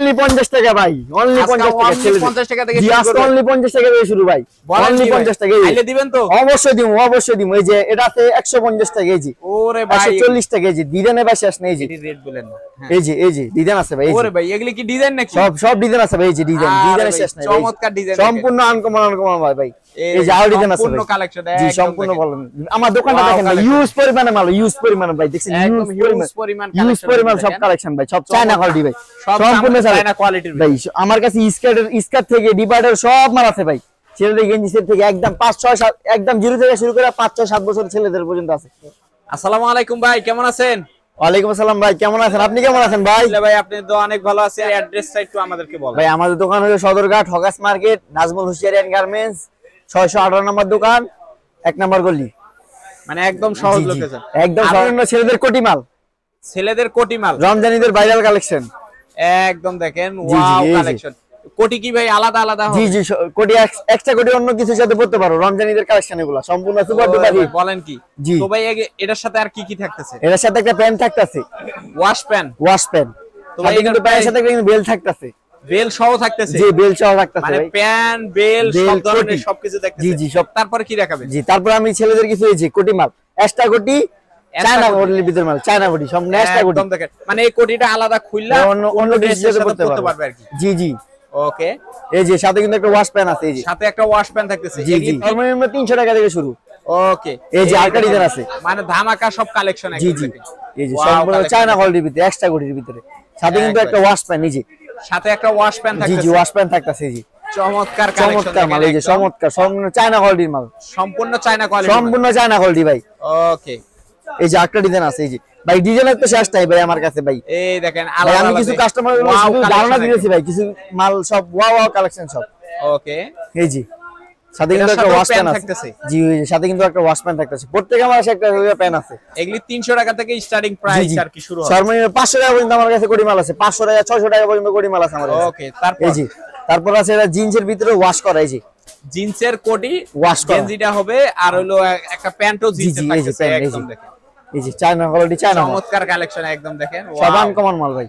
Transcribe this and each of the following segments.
Only 50 টাকা ভাই, only 50 টাকা, 50 টাকা থেকে জি আজকে অনলি 50 টাকা দিয়ে শুরু ভাই, অনলি 50 টাকা। আইলে দিবেন তো? অবশ্যই দিব, অবশ্যই দিব। এই যে এটা আছে 150 টাকা, এই যে ওরে ভাই 140 টাকা, এই যে ডিজাইনে ভাই শেষ নেই, এই যে রেট বলেন না। এই যে ডিজাইন আছে ভাই, ওরে ভাই এগুলি কি ডিজাইন নাকি? সব ডিজাইন আছে ভাই, এই যে ডিজাইনে শেষ নাই, চমৎকার ডিজাইন, সম্পূর্ণ আনকমন ভাই। এই যে আরো ডিজাইন আছে সম্পূর্ণ কালেকশন, জি সম্পূর্ণ বলেন। আমার দোকানটা দেখেন ভাই, ইউজ পরিমাণে মাল, ইউজ পরিমাণে ভাই, দেখছেন ইউজ পরিমাণ সব কালেকশন ভাই, সব চায়না কোয়ালিটি ভাই, সম্পূর্ণ চায়না কোয়ালিটির ভাই। আমার কাছে স্কার্ট থেকে ডিভাইডার সব মাল আছে ভাই, ছেলেদের গেঞ্জি সেট থেকে একদম 5 6 7 একদম 0 থেকে শুরু করে 5 6 7 বছর ছেলেদের পর্যন্ত আছে। আসসালামু আলাইকুম ভাই, কেমন আছেন? ওয়ালাইকুম আসসালাম ভাই, কেমন আছেন? আপনি কেমন আছেন ভাই? ভাই আপনি তো অনেক ভালো আছেন। অ্যাড্রেসটা একটু আমাদেরকে বলেন ভাই। আমাদের দোকান হলো সদরঘাট হকাস মার্কেট, নাজমুল হুশিয়ারি এন্ড গার্মেন্টস, 618 নম্বর দোকান, 1 নম্বর গলি, মানে একদম সহজ লোকেশন, একদম সর্বনিম্ন ছেলেদের কোটি মাল, ছেলেদের কোটি মাল, রমজানিদের ভাইরাল কালেকশন একদম দেখেন ওয়াও কালেকশন। কোটি কি ভাই আলাদা আলাদা হবে? জি কোটি এক্সট্রা কোটি অন্য কিছুর সাথে পড়তে পারো, রমজানিদের কালেকশন এগুলো সম্পূর্ণ সুপার ডুপার হিট। বলেন কি? তো ভাই এটার সাথে আর কি কি থাকতেছে? এর সাথে একটা প্যান্ট থাকতেছে, ওয়াশ প্যান্ট। তো ভাই কিন্তু প্যান্টের সাথে একটা বেল থাকতেছে, বেল সহ থাকতেছে, জি বেল সহ থাকতেছে মানে ভাই, প্যান্ট বেল সব ধরনের সবকিছু থাকতেছে। জি সব। তারপরে কি দেখাবেন? জি তারপর আমি ছেলেদের কিছু এই যে কোটি মাল, এক্সট্রা কোটি, চায়না কোটির ভিতর মাল, চায়না কোটি সব এক্সট্রা কোটি, একদম দেখেন মানে এই কোটিটা আলাদা খুললা অন্য ড্রেসের সাথে পড়তে পারবে আর কি। জি ওকে। এই যে সাথে কিন্তু একটা ওয়াশ প্যান আছে, এই যে সাথে একটা ওয়াশ প্যান থাকতেছে, জি সর্বনিম্ন 300 টাকা থেকে শুরু। ওকে। এই যে আরেকটা ডিজাইন আছে, মানে ধামাকা সব কালেকশন একদম। জি এই যে সম্পূর্ণ চায়না কোয়ালিটির ভিতরে এক্সট্রা কোটির ভিতরে, সাথে কিন্তু একটা ওয়াশ প্যান, এই যে সাথে একটা ওয়াশ প্যান থাকতেছে, জি ওয়াশ প্যান থাকতেছে, জি চমৎকার কালেকশন মাল, এই যে চমৎকার সম্পূর্ণ চায়না কোয়ালিটির মাল, সম্পূর্ণ চায়না কোয়ালিটি, সম্পূর্ণ চায়না কোয়ালিটি ভাই। ওকে। এই যে আরেকটা ডিজাইন আছে, এই যে ভাই ডিজাইনের তো শেষ নাই ভাই আমার কাছে ভাই। এই দেখেন আমি কিছু কাস্টমারের শুধু ধারণা দিয়েছি ভাই, কিছু মাল সব ওয়াও কালেকশন সব। ওকে। এই যে সাথে কিন্তু একটা ওয়াশ প্যান থাকতেছে, জি সাথে কিন্তু একটা ওয়াশ প্যান থাকতেছে, প্রত্যেক আমার কাছে একটা প্যান আছে। এগুলি 300 টাকা থেকে স্টার্টিং প্রাইস আর কি শুরু হয়, সর্বনিম্ন 500 টাকা পর্যন্ত আমার কাছে কোটি মাল আছে, 500 টাকা 600 টাকা পর্যন্ত কোটি মাল আছে আমার কাছে। ওকে। তারপর এই যে তারপর আছে এটা জিন্সের ভিতরে ওয়াশ করা, এই যে জিন্সের কোটি ওয়াশ করা গেঞ্জিটা হবে, আর হলো একটা প্যান্টও জিন্সের থাকতেছে, একদম দেখেন এই যে চায়না কোয়ালিটি, চায়না চমৎকার কালেকশন একদম দেখেন, সব আনকমন মাল ভাই।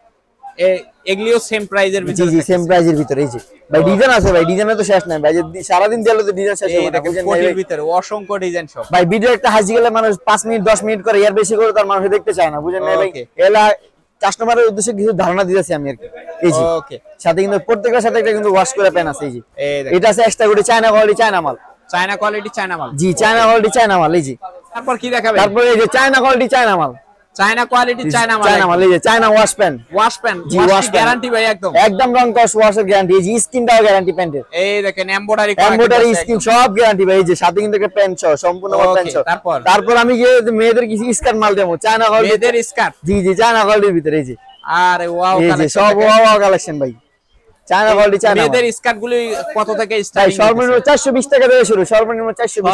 এগুলিও সেম প্রাইজের ভিতরে, জি সেম প্রাইজের ভিতরে। এই যে ভাই ডিজাইন আছে ভাই, ডিজাইনে তো শেষ নাই ভাই, যদি সারা দিন দিলে তো ডিজাইন শেষ হবে না, বুঝেন কোটির ভিতরে অসংখ্য ডিজাইন সব ভাই। ভিডিও একটা হাসি গেলে মানুষ 5 মিনিট 10 মিনিট করে, এর বেশি করে তার মানুষ দেখতে চায় না, বুঝেন না ভাই। এলা কাস্টমারের উদ্দেশ্যে কিছু ধারণা দিতেছি আমি আর কি। এই যে ওকে। সাথে কিন্তু প্রত্যেকটার সাথে একটা কিন্তু ওয়াশ করে প্যান আছে, এই যে এটা আছে এক্সট্রা কোটি চায়না কোয়ালিটি, চায়না মাল, চায়না কোয়ালিটি চায়না মাল, জি চায়না কোয়ালিটি চায়না মাল। এই যে তারপর কি দেখাবেন? তারপর এই যে চায়না কোয়ালিটি চায়না মাল, চায়না কোয়ালিটি চায়না মাল, এই যে চায়না ওয়াশ প্যান, জি ওয়াশ গ্যারান্টি ভাই, একদম রং কস ওয়াশের গ্যারান্টি, এই যে স্কিনটাও গ্যারান্টি প্যান্টের, এই দেখেন এমব্রয়ডারি স্কিন সব গ্যারান্টি ভাই। এই যে সাথে কিন্তু একটা প্যান্ট সহ সম্পূর্ণ প্যান্ট সহ। তারপর আমি যে মেয়েদের কিছু স্কার্ট মাল দেবো, চায়না কোয়ালিটি মেয়েদের স্কার্ট, জি চায়না কোয়ালিটির ভিতরে, এই যে আরে ওয়াও কালেকশন, সব ওয়াও কালেকশন ভাই, চায়না কোয়ালিটি চায়না। মেয়েদের স্কার্ট গুলি কত থেকে স্টার্টিং? সর্বনিম্ন 420 টাকা থেকে শুরু, সর্বনিম্ন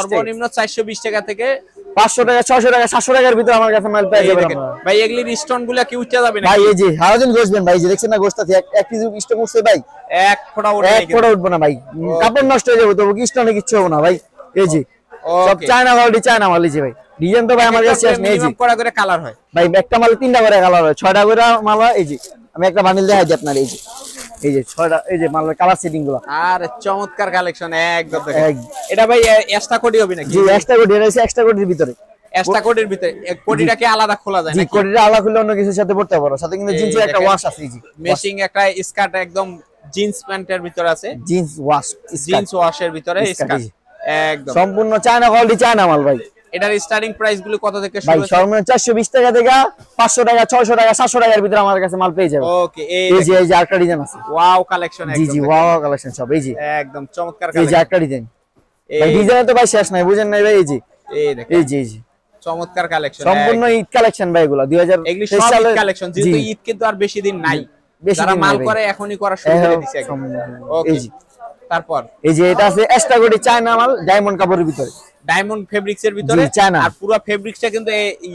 420 টাকা থেকে 500 টাকা 600 টাকা 700 টাকার ভিতরে আমার কাছে মাল পেয়ে যাবেন ভাই। এগুলির স্টোন গুলা কি উঠে যাবে না ভাই? এই যে হারাদিন বসবেন ভাই, যে দেখছেন না গোস্তাতে এক কিছু স্টোন উঠছে ভাই, এক ফোঁটা উঠবে না ভাই, কাপড় নষ্ট হয়ে যাবে, তবু স্টোনে কিছু হবে না ভাই। এই যে সব চায়না কোয়ালিটি চায়না মাল, এই যে ভাই ডিজাইন তো ভাই আমার কাছে শেষ নেই, মিনিমাম করে কালার হয় ভাই, একটা মালে 3টা করে কালার হয়, 6টা করে মাল হয়। এই যে আমি একটা বান্ডিল দেখাই দিই আপনার, এই যে 6টা, এই যে মালের কালার সেটিং গুলো, আর চমৎকার কালেকশন একদম দেখেন। এটা ভাই এক্সট্রা কোটি হবে নাকি? জি এক্সট্রা কোটি, এটা হচ্ছে এক্সট্রা কোটির ভিতরে, এক্সট্রা কোটির ভিতরে কোটিটাকে আলাদা খোলা যায় জি নাকি? কোটিটা আলাদা খুলে অন্য কিছুর সাথে পড়তে পারো, সাথে কিন্তু জিন্সের একটা ওয়াশ আছে, জি মেশিং একটা স্কার্ট একদম জিন্স প্যান্টের ভিতরে আছে, জিন্স ওয়াশের ভিতরে স্কার্ট একদম সম্পূর্ণ চায়না কোয়ালিটি চায়না মাল ভাই। এটার স্টার্টিং প্রাইস গুলো কত থেকে শুরু ভাই? সর্বনিম্ন 420 টাকা থেকে 500 টাকা 600 টাকা 700 টাকার ভিতরে আমার কাছে মাল পেয়ে যাবে। ওকে। এই যে আরেকটা ডিজাইন আছে, ওয়াও কালেকশন একদম, জি ওয়াও কালেকশন সব, এই যে একদম চমৎকার কালেকশন। এই যে আরেকটা ডিজাইন ভাই, ডিজাইন তো ভাই শেষ নাই, বুঝেন নাই ভাই। এই যে দেখেন, এই যে চমৎকার কালেকশন, সম্পূর্ণ ঈদ কালেকশন ভাই, এগুলো 2023 সালের কালেকশন, যেহেতু ঈদ কিন্তু আর বেশি দিন নাই, যারা মাল করে এখনই করা শুরু করে দিয়েছে একদম। ওকে। তারপর এই যে এটা আছে এক্সট্রা কোটি চায়না মাল, ডায়মন্ড কাপড়ের ভিতরে, ডায়মন্ড ফেব্রিক্স এর ভিতরে, আর পুরো ফেব্রিক্সটা কিন্তু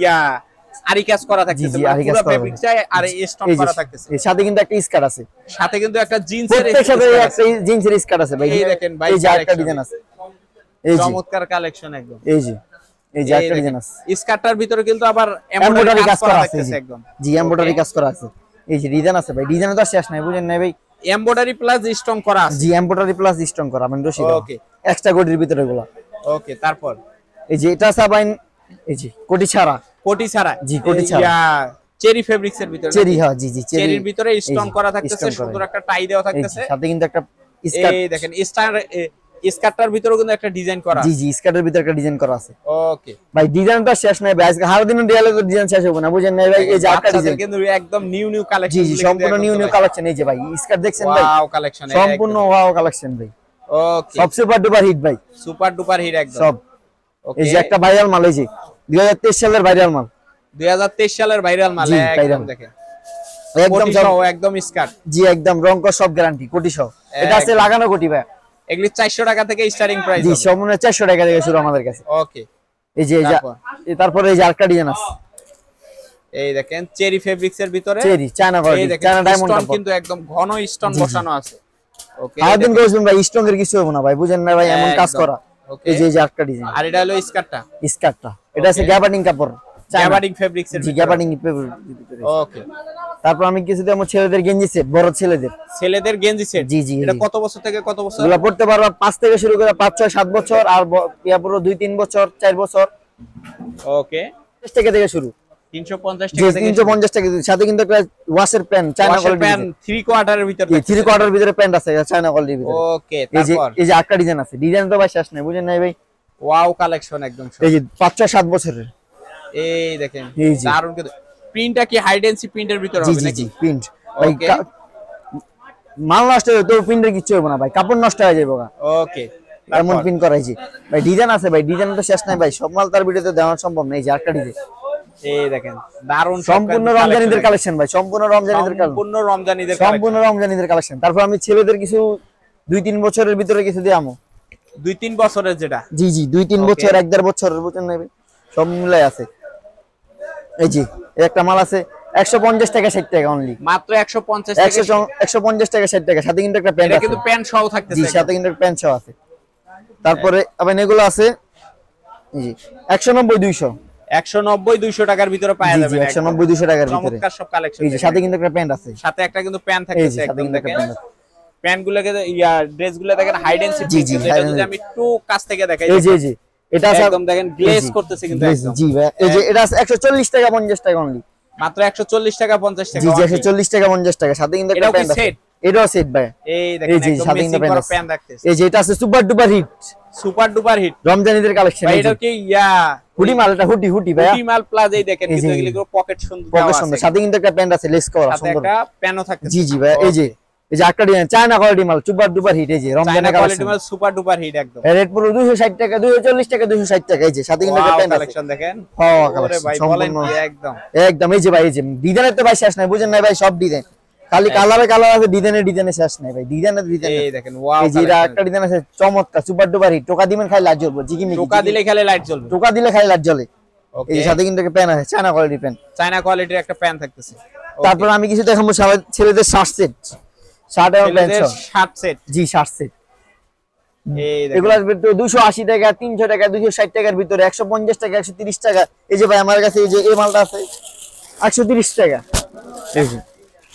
আরি কাজ করা থাকতেছে, পুরো ফেব্রিক্সটা আর স্টোন করা থাকতেছে, এর সাথে কিন্তু একটা স্কার্ট আছে, সাথে কিন্তু একটা জিন্সের স্কার্ট আছে ভাই। এই দেখেন ভাই, এই যে আরেকটা ডিজাইন আছে, এই যে চমৎকার কালেকশন একদম। এই যে আরেকটা ডিজাইন আছে, স্কার্টটার ভিতরে কিন্তু আবার এমব্রয়ডারি কাজ করা আছে একদম, জি এমব্রয়ডারি কাজ করা আছে। এই যে ডিজাইন আছে ভাই, ডিজাইনে তো শেষ নাই, বুঝেন নাই ভাই। এমব্রয়ডারি প্লাস স্টোন করা আছে। জি এমব্রয়ডারি প্লাস স্টোন করা মানে রশি। ওকে, এক্সট্রা কোটির ভিতরে এগুলা। ওকে, তারপর এই যে এটা সাবাইন, এই যে কোটি ছাড়া। কোটি ছাড়া? জি কোটি ছাড়া। চেরি ফেব্রিক্স এর ভিতরে। চেরি, হ্যাঁ জি জি, চেরির ভিতরে স্টোন করা থাকতেছে, সুন্দর একটা টাই দেওয়া থাকতেছে। সাথে কিন্তু একটা স্কার্ট, এই দেখেন স্কার্টটার ভিতরেও কিন্তু একটা ডিজাইন করা। জি জি, স্কার্টের ভিতরে একটা ডিজাইন করা আছে। ওকে ভাই ডিজাইনটা শেষ নাই ভাই, আজকে হারদিন ডিয়ালে তো ডিজাইন শেষ হবে না, বুঝেন নাই ভাই। এই যে আটটা ডিজাইন কিন্তু একদম নিউ নিউ কালেকশন। জি জি, সম্পূর্ণ নিউ নিউ কালেকশন। এই যে ভাই স্কার্ট দেখছেন ভাই, ওয়াও কালেকশন, সম্পূর্ণ ওয়াও কালেকশন ভাই। ওকে, সব সুপার ডুপার হিট ভাই, সুপার ডুপার হিট একদম সব। এই যে একটা ভাইরাল মাল, এই যে 2023 সালের ভাইরাল মাল, 2023 সালের ভাইরাল মাল একদম দেখেন, একদম সব একদম স্কার্ট। জি একদম রং কস সব গ্যারান্টি, কোটি সহ। এটা আছে লাগানো কোটি ভাই। এগুলি 400 টাকা থেকে স্টার্টিং প্রাইস। জি সম্পূর্ণ 400 টাকা থেকে শুরু আমাদের কাছে। ওকে, এই যে তারপরে এই যে আরেকটা ডিজাইন আছে, এই দেখেন চেরি ফেব্রিক্স এর ভিতরে cherry China quality, China diamond stone কিন্তু একদম ঘন স্টোন বসানো আছে। ওকে, সারাদিন গোসবেন ভাই, স্টোন এর কিছু হবে না ভাই, বুঝেন না ভাই, এমন কাজ করা। এই যে আরেকটা ডিজাইন, আর এটা হলো স্কার্টটা। স্কার্টটা এটা আছে গ্যাবার্ডিং কাপড়, গ্যাবার্ডিং ফেব্রিক্স এর জি ভিতরে। Gabardine fabric. ওকে, তারপর আমি কিছু দেবো ছেলেদের গেঞ্জি সেট, বড় ছেলেদের গেঞ্জি সেট। জি জি, এটা কত বছর থেকে কত বছর? এগুলো পড়তে পারবা 5 থেকে শুরু করে 5 6 7 বছর, আর ইয়া পুরো 2 3 বছর 4 বছর। ওকে, 30 টাকা থেকে শুরু, 350 জি টাকা থেকে 350 টাকা। সাথে কিন্তু একটা ওয়াশের প্যান্ট, চায়না কোয়ালিটি প্যান্ট 3 কোয়ার্টারের ভিতরে। 3 কোয়ার্টার ভিতরে প্যান্ট আছে চায়না কোয়ালিটির ভিতরে। ওকে, তারপর এই যে আরেকটা ডিজাইন আছে, ডিজাইন তো ভাই শেষ নাই, বুঝেন নাই ভাই। ওয়াও কালেকশন একদম। এই যে 5 6 7 বছরের, এই দেখেন দারুন কিন্তু। প্রিন্টটা কি হাই ডেনসিটি প্রিন্টের ভিতরে হবে নাকি? জি প্রিন্ট ভাই, মাল নষ্ট হবে তো প্রিন্টের কিছু হবে না ভাই, কাপড় নষ্ট হয়ে যাবে। ওকে, এমন প্রিন্ট করাইছি ভাই। ডিজাইন আছে ভাই, ডিজাইন তো শেষ নাই ভাই, সব মাল তার ভিডিওতে দেওয়া সম্ভব না। এই যে আরেকটা ডিজাইন, এই দেখেন দারুন, সম্পূর্ণ রমজানিদের কালেকশন ভাই, সম্পূর্ণ রমজানিদের কালেকশন, সম্পূর্ণ রমজানিদের কালেকশন। তারপর আমি ছেলেদের কিছু 2 3 বছরের ভিতরে কিছু দিয়ামু, 2 3 বছরের যেটা। জি জি 2 3 বছর 1 1.5 বছরের, বুঝেন নাই ভাই, সব মিলাই আছে। এই যে একটা মাল আছে 150 টাকা 60 টাকা অনলি, মাত্র 150 টাকা, 150 টাকা 60 টাকা। সাথে কিন্তু একটা প্যান্ট আছে, এটা কিন্তু প্যান্ট সহ থাকতেছে। জি সাথে কিন্তু একটা প্যান্ট সহ আছে। তারপরে আবার এগুলো আছে, জি 190 200, 190 200 টাকার ভিতরে পাওয়া যাবে। 190 200 টাকার ভিতরে চমৎকার সব কালেকশন। এই যে সাথে কিন্তু একটা প্যান্ট আছে, সাথে একটা কিন্তু প্যান্ট থাকতেছে একদম দেখেন। প্যান্টগুলোকে ড্রেসগুলো দেখেন হাই ডেনসিটি। এটা যদি আমি একটু কাছ থেকে দেখাই, এই যে এটা আছে একদম দেখেন গ্লেজ করতেছে কিন্তু একদম। জি ভাই, এই যে এটা আছে 140 টাকা 50 টাকা অনলি, মাত্র 140 টাকা 50 টাকা। জি 140 টাকা 50 টাকা। সাথে কিন্তু একটা প্যান্ট আছে, এটাও সেট ভাই। এই দেখেন একদম ম্যাচিং করা প্যান্ট রাখতেছে। এই যে এটা আছে super duper hit, super duper hit রমজানিদের কালেকশন। ভাই এটা কি হুডি মাল, এটা হুডি ভাই, হুডি মাল প্লাস। এই দেখেন কিন্তু এগুলো পকেট সুন্দর দেওয়া আছে। সাথে কিন্তু একটা প্যান্ট আছে লেস করা, সুন্দর একটা প্যানও থাকতেছে। জি জি ভাই, এই যে আরেকটা ডিজাইন চায়না কোয়ালিটি মাল, সুপার ডুপার হিট। এই যে রমজানের কোয়ালিটি মাল, সুপার ডুপার হিট একদম। রেট পুরো 260 টাকা 240 টাকা 260 টাকা। এই যে সাথে কিন্তু একটা প্যান্ট আছে, কালেকশন দেখেন। ওরে ভাই বলেন কি একদম একদম। এই যে ভাই, এই যে ডিজাইনের তো ভাই শেষ নাই, বুঝেন নাই ভাই, সব ডিজাইন খালি কালারে কালার আছে, ডিজাইনে শেষ নাই ভাই, ডিজাইনের ডিজাইন। এই দেখেন ওয়াও, এই যে একটা ডিজাইন আছে চমৎকার, সুপার ডুপার হিট। টোকা দিবেন খালি লাইট জ্বলবে, জিকিমি টোকা দিলে খালি লাইট জ্বলবে, টোকা দিলে খালি লাইট জ্বলে। এই সাথে কিন্তু একটা প্যান্ট আছে, চায়না কোয়ালিটি প্যান্ট, চায়না কোয়ালিটির একটা প্যান্ট থাকতেছে। তারপর আমি কিছু দেখাবো ছেলেদের শার্ট সেট, শার্ট এবং প্যান্ট শার্ট সেট। জি শার্ট সেট, এই দেখেন এগুলোর ভিতরে 280 টাকা 300 টাকা 260 টাকার ভিতরে, 150 টাকা 130 টাকা। এই যে ভাই আমার কাছে এই যে এই মালটা আছে 130 টাকা, এই যে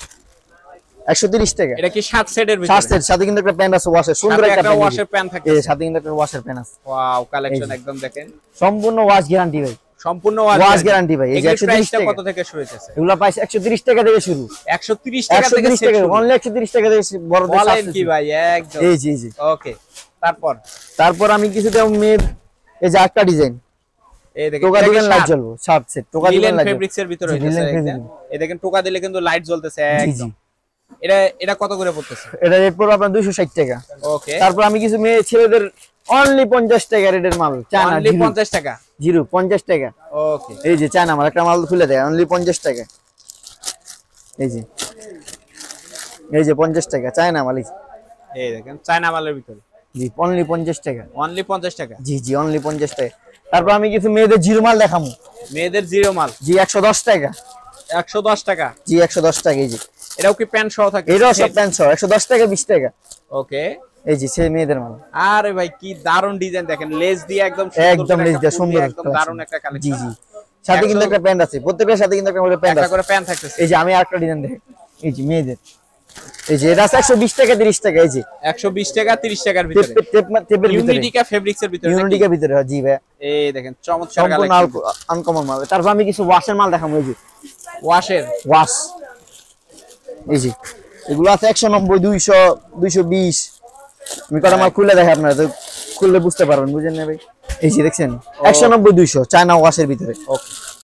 130 টাকা। এটা কি শার্ট সেটের ভিতরে? শার্ট সেট, সাথে কিন্তু একটা প্যান্ট আছে ওয়াশের, সুন্দর একটা ওয়াশের প্যান্ট থাকে। এই সাথে কিন্তু একটা ওয়াশের প্যান্ট আছে। ওয়াও কালেকশন একদম দেখেন, সম্পূর্ণ ওয়াশ গ্যারান্টি ভাই, সম্পূর্ণ ওয়াশ গ্যারান্টি ভাই। এই যে 130 টাকা কত থেকে শুরু হচ্ছে? এগুলা প্রাইস 130 টাকা থেকে শুরু, 130 টাকা থেকে শুরু, অনলি 130 টাকা থেকে বড় দেশ বলেন কি ভাই একদম। এই জি জি। ওকে, তারপর আমি কিছু দেব মেয়ের, এই যে একটা ডিজাইন, এই দেখেন টোকা দিবেন লাইট জ্বলবে, শার্ট সেট টোকা দিবেন লাইট, ফেব্রিক্স এর ভিতরে হইছে একদম। এই দেখেন টোকা দিলে কিন্তু লাইট জ্বলতেছে একদম। এটা কত করে পড়তেছে? এটা রেট পড়বে আপনার 260 টাকা। ওকে, তারপর আমি কিছু মেয়ে ছেলেদের অনলি 50 টাকা রেটের মাল, চায়না অনলি 50 টাকা, 50 টাকা। ওকে, এই যে চায়না মাল, একটা মাল খুলে দেয় অনলি 50 টাকা। এই যে 50 টাকা চায়না মাল, এই দেখেন চায়না মালের ভিতরে, জি অনলি 50 টাকা, অনলি 50 টাকা। জি জি অনলি 50 টাকা। তারপর আমি কিছু মেয়েদের জিরো মাল দেখামু, মেয়েদের জিরো মাল, জি 110 টাকা, 110 টাকা, জি 110 টাকা। এই যে এটাও কি প্যান্ট সহ থাকে? এটাও সব প্যান্ট সহ, 110 টাকা 20 টাকা। ওকে, এই যে সেই মেয়েদের মাল। আরে ভাই কি দারুন ডিজাইন দেখেন, লেস দিয়ে একদম সুন্দর, একদম লেস দিয়ে সুন্দর, একদম দারুন একটা কালেকশন। জি জি, সাথে কিন্তু একটা প্যান্ট আছে, প্রত্যেকটার সাথে কিন্তু একটা করে প্যান্ট আছে, একটা করে প্যান্ট থাকতেছে। এই যে আমি আরেকটা ডিজাইন দেখি, এই যে মেয়েদের, এই যে এটা আছে 120 টাকা 30 টাকা, এই যে 120 টাকা 30 টাকার ভিতরে টেপের ভিতরে, ইউনিডিকা ফেব্রিক্স এর ভিতরে, ইউনিডিকা ভিতরে, জি ভাই। এই দেখেন চমৎকার কালেকশন, আনকমন মাল। তারপর আমি কিছু ওয়াশের মাল দেখাবো, এই যে ওয়াশ, এই যে এগুলো আছে 190 200 220। আমি কটা মাল খুলে দেখাই, আপনারা তো খুললে বুঝতে পারবেন, বুঝেন না ভাই। এই যে দেখছেন 190 200 চায়না ওয়াশের ভিতরে। ওকে